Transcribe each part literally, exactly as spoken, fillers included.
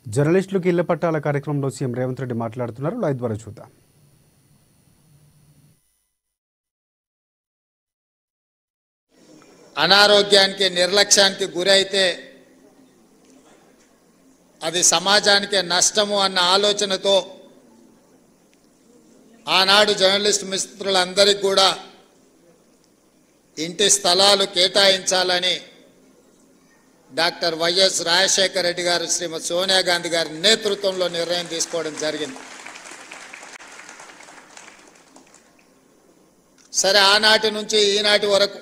జర్నలిస్టులకు ఇళ్ల పట్టాల కార్యక్రమంలో సీఎం రేవంత్ రెడ్డి మాట్లాడుతున్నారు. లైవ్ ద్వారా చూద్దాం. అనారోగ్యానికి నిర్లక్ష్యానికి గురైతే అది సమాజానికి నష్టము అన్న ఆలోచనతో ఆనాడు జర్నలిస్ట్ మిత్రులందరికీ కూడా ఇంటి స్థలాలు కేటాయించాలని డాక్టర్ వైఎస్ రాజశేఖర రెడ్డి గారు శ్రీమతి సోనియా గాంధీ గారి నేతృత్వంలో నిర్ణయం తీసుకోవడం జరిగింది. సరే, ఆనాటి నుంచి ఈనాటి వరకు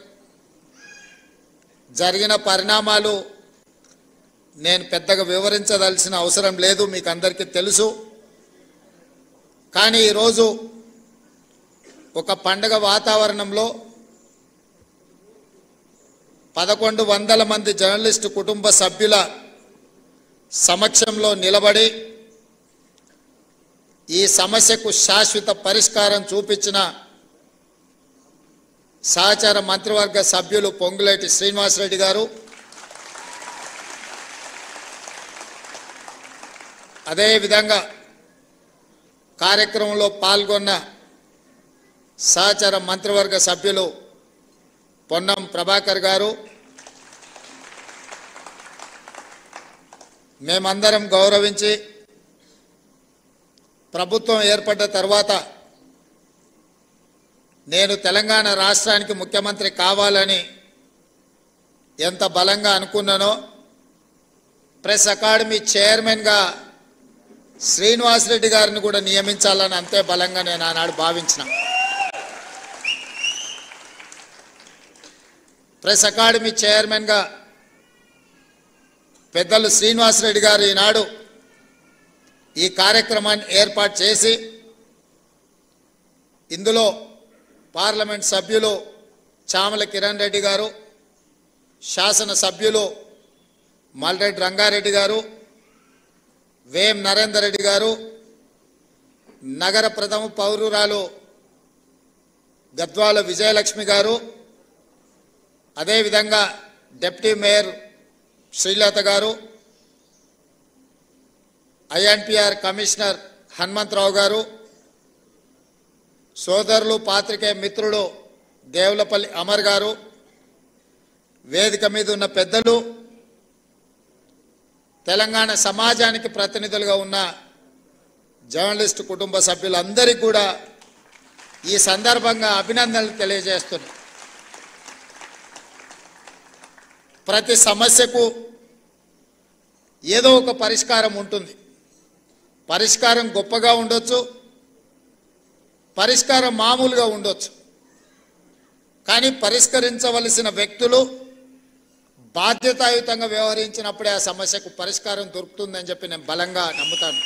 జరిగిన పరిణామాలు నేను పెద్దగా వివరించదలసిన అవసరం లేదు, మీకు అందరికీ తెలుసు. కానీ ఈరోజు ఒక పండగ వాతావరణంలో పదకొండు వందల మంది జర్నలిస్టు కుటుంబ సభ్యుల సమక్షంలో నిలబడి ఈ సమస్యకు శాశ్వత పరిష్కారం చూపించిన సహచార మంత్రివర్గ సభ్యులు పొంగులేటి శ్రీనివాసరెడ్డి గారు, అదేవిధంగా కార్యక్రమంలో పాల్గొన్న సహచార మంత్రివర్గ సభ్యులు పొన్నం ప్రభాకర్ గారు, మేమందరం గౌరవించి ప్రభుత్వం ఏర్పడ్డ తర్వాత నేను తెలంగాణ రాష్ట్రానికి ముఖ్యమంత్రి కావాలని ఎంత బలంగా అనుకున్నానో, ప్రెస్ అకాడమీ చైర్మన్గా శ్రీనివాసరెడ్డి గారిని కూడా నియమించాలని అంతే బలంగా నేను ఆనాడు భావించిన. ప్రెస్ అకాడమీ చైర్మన్గా పెద్దలు శ్రీనివాసరెడ్డి గారు ఈనాడు ఈ కార్యక్రమాన్ని ఏర్పాటు చేసి ఇందులో పార్లమెంట్ సభ్యులు చామల కిరణ్ రెడ్డి గారు, శాసన సభ్యులు మల్రెడ్డి రంగారెడ్డి గారు, వేం నరేందర్ రెడ్డి గారు, నగర ప్రథమ పౌరురాలు గద్వాల విజయలక్ష్మి గారు, అదేవిధంగా డిప్యూటీ మేయర్ శ్రీలత గారు, ఐఎన్పిఆర్ కమిషనర్ హనుమంతరావు గారు, సోదరులు పాత్రికేయ మిత్రుడు దేవులపల్లి అమర్ గారు, వేదిక మీద ఉన్న పెద్దలు, తెలంగాణ సమాజానికి ప్రతినిధులుగా ఉన్న జర్నలిస్టు కుటుంబ సభ్యులందరికీ కూడా ఈ సందర్భంగా అభినందనలు తెలియజేస్తున్నాను. ప్రతి సమస్యకు ఏదో ఒక పరిష్కారం ఉంటుంది. పరిష్కారం గొప్పగా ఉండొచ్చు, పరిష్కారం మామూలుగా ఉండొచ్చు. కానీ పరిష్కరించవలసిన వ్యక్తులు బాధ్యతాయుతంగా వ్యవహరించినప్పుడే ఆ సమస్యకు పరిష్కారం దొరుకుతుందని చెప్పి నేను బలంగా నమ్ముతాను.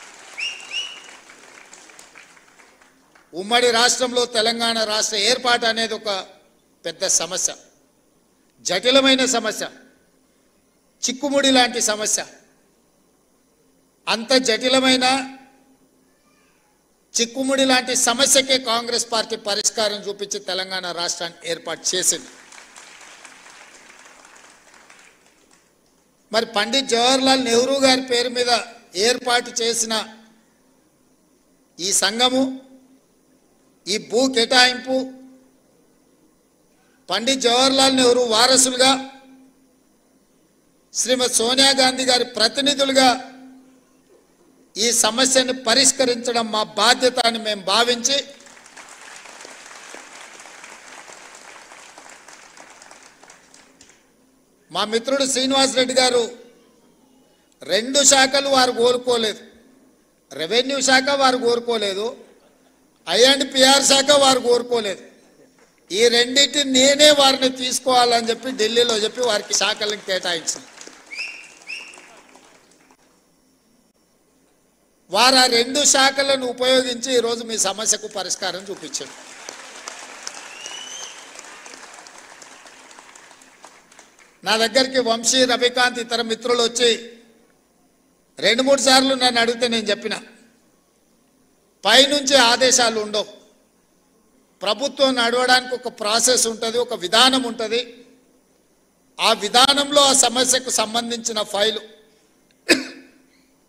ఉమ్మడి రాష్ట్రంలో తెలంగాణ రాష్ట్ర ఏర్పాటు అనేది ఒక పెద్ద సమస్య, జటిలమైన సమస్య, చిక్కుముడి లాంటి సమస్య. అంత జటిలమైన చిక్కుముడి లాంటి సమస్యకే కాంగ్రెస్ పార్టీ పరిష్కారం చూపించి తెలంగాణ రాష్ట్రాన్ని ఏర్పాటు చేసింది. మరి పండిత్ జవహర్లాల్ నెహ్రూ గారి పేరు మీద ఏర్పాటు చేసిన ఈ సంఘము, ఈ భూ కేటాయింపు పండిత్ జవహర్లాల్ నెహ్రూ వారసులుగా శ్రీమతి సోనియా గాంధీ గారి ప్రతినిధులుగా ఈ సమస్యను పరిష్కరించడం మా బాధ్యత అని మేము భావించి మా మిత్రుడు శ్రీనివాసరెడ్డి గారు రెండు శాఖలు వారు కోరుకోలేదు. రెవెన్యూ శాఖ వారు కోరుకోలేదు, ఐఎండ్పిఆర్ శాఖ వారు కోరుకోలేదు. ఈ రెండింటిని నేనే వారిని తీసుకోవాలని చెప్పి ఢిల్లీలో చెప్పి వారికి శాఖలను కేటాయించింది. వారు ఆ రెండు శాఖలను ఉపయోగించి ఈరోజు మీ సమస్యకు పరిష్కారం చూపించారు. నా దగ్గరికి వంశీ, రవికాంత్, ఇతర మిత్రులు వచ్చి రెండు మూడు సార్లు నన్ను అడిగితే నేను చెప్పిన, పైనుంచి ఆదేశాలు ఉండవు. ప్రభుత్వం నడవడానికి ఒక ప్రాసెస్ ఉంటుంది, ఒక విధానం ఉంటుంది. ఆ విధానంలో ఆ సమస్యకు సంబంధించిన ఫైలు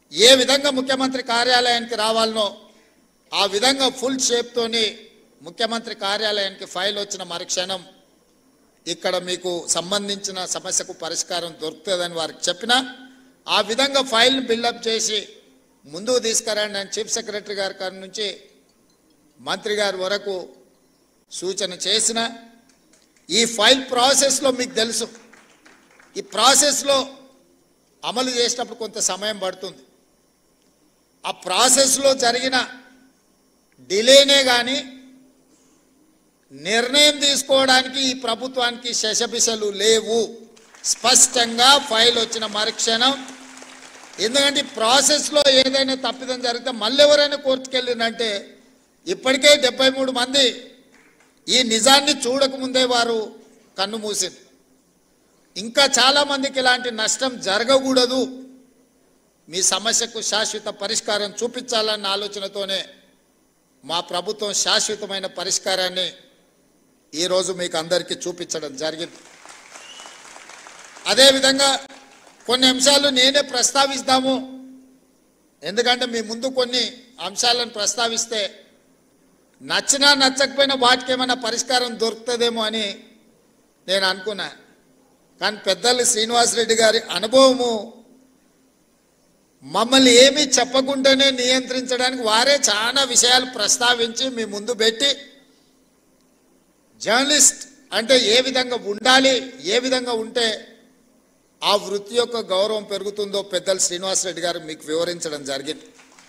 ఏ విధంగా ముఖ్యమంత్రి కార్యాలయానికి రావాలనో ఆ విధంగా ఫుల్ షేప్తోని ముఖ్యమంత్రి కార్యాలయానికి ఫైల్ వచ్చిన మరుక్షణం ఇక్కడ మీకు సంబంధించిన సమస్యకు పరిష్కారం దొరుకుతుందని వారికి చెప్పినా ఆ విధంగా ఫైల్ని బిల్డప్ చేసి ముందుకు తీసుకురండి నేను చీఫ్ సెక్రటరీ గారి కాడి నుంచి మంత్రి గారి వరకు సూచన చేసిన ఈ ఫైల్ ప్రాసెస్లో మీకు తెలుసు ఈ ప్రాసెస్లో అమలు చేసేటప్పుడు కొంత సమయం పడుతుంది ఆ ప్రాసెస్లో జరిగిన డిలేనే కానీ నిర్ణయం తీసుకోవడానికి ఈ ప్రభుత్వానికి శశబిశలు లేవు స్పష్టంగా ఫైల్ వచ్చిన మరుక్షణం ఎందుకంటే ఈ ప్రాసెస్లో ఏదైనా తప్పిదం జరిగితే మళ్ళీ ఎవరైనా కోర్టుకు వెళ్ళిందంటే ఇప్పటికే డెబ్బై మూడు మంది ఈ నిజాన్ని చూడకముందే వారు కన్ను మూసింది ఇంకా చాలామందికి ఇలాంటి నష్టం జరగకూడదు మీ సమస్యకు శాశ్వత పరిష్కారం చూపించాలన్న ఆలోచనతోనే మా ప్రభుత్వం శాశ్వతమైన పరిష్కారాన్ని ఈరోజు మీకు అందరికీ చూపించడం జరిగింది అదేవిధంగా కొన్ని అంశాలు నేనే ప్రస్తావిస్తాము ఎందుకంటే మీ ముందు కొన్ని అంశాలను ప్రస్తావిస్తే నచ్చినా నచ్చకపోయినా వాటికి ఏమైనా పరిష్కారం దొరుకుతుందేమో అని నేను అనుకున్నా కానీ పెద్దలు శ్రీనివాసరెడ్డి గారి అనుభవము మమ్మల్ని ఏమీ చెప్పకుండానే నియంత్రించడానికి వారే చాలా విషయాలు ప్రస్తావించి మీ ముందు పెట్టి జర్నలిస్ట్ అంటే ఏ విధంగా ఉండాలి ఏ విధంగా ఉంటే ఆ వృత్తి యొక్క గౌరవం పెరుగుతుందో పెద్దలు శ్రీనివాసరెడ్డి గారు మీకు వివరించడం జరిగింది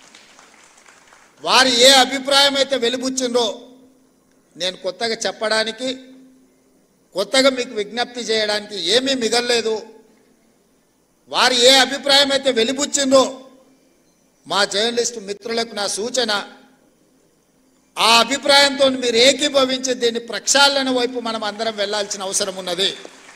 వారు ఏ అభిప్రాయం అయితే వెలిబుచ్చిందో నేను కొత్తగా చెప్పడానికి కొత్తగా మీకు విజ్ఞప్తి చేయడానికి ఏమీ మిగల్లేదు వారు ఏ అభిప్రాయం అయితే వెలిబుచ్చిందో మా జర్నలిస్టు మిత్రులకు నా సూచన ఆ అభిప్రాయంతో మీరు ఏకీభవించి దీన్ని ప్రక్షాళన వైపు మనం అందరం వెళ్లాల్సిన అవసరం ఉన్నది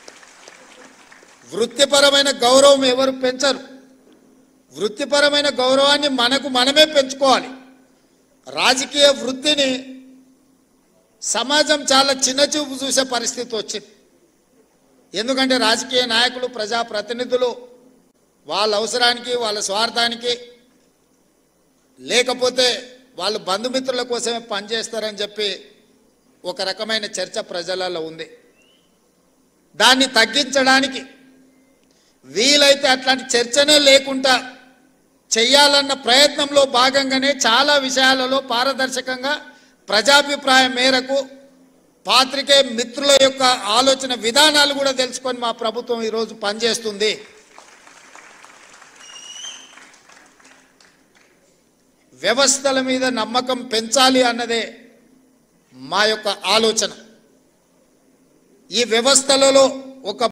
వృత్తిపరమైన గౌరవం ఎవరు పెంచరు వృత్తిపరమైన గౌరవాన్ని మనకు మనమే పెంచుకోవాలి రాజకీయ వృత్తిని సమాజం చాలా చిన్నచూపు చూసే పరిస్థితి వచ్చింది ఎందుకంటే రాజకీయ నాయకులు ప్రజాప్రతినిధులు వాళ్ళ అవసరానికి వాళ్ళ స్వార్థానికి లేకపోతే వాళ్ళు బంధుమిత్రుల కోసమే పనిచేస్తారని చెప్పి ఒక రకమైన చర్చ ప్రజలలో ఉంది దాన్ని తగ్గించడానికి వీలైతే అట్లాంటి చర్చనే లేకుండా చేయాలన్న ప్రయత్నంలో భాగంగానే చాలా విషయాలలో పారదర్శకంగా ప్రజాభిప్రాయం మేరకు పాత్రికేయ మిత్రుల యొక్క ఆలోచన విధానాలు కూడా తెలుసుకొని మా ప్రభుత్వం ఈరోజు పనిచేస్తుంది వ్యవస్థల మీద నమ్మకం పెంచాలి అన్నదే మా యొక్క ఆలోచన ఈ వ్యవస్థలలో ఒక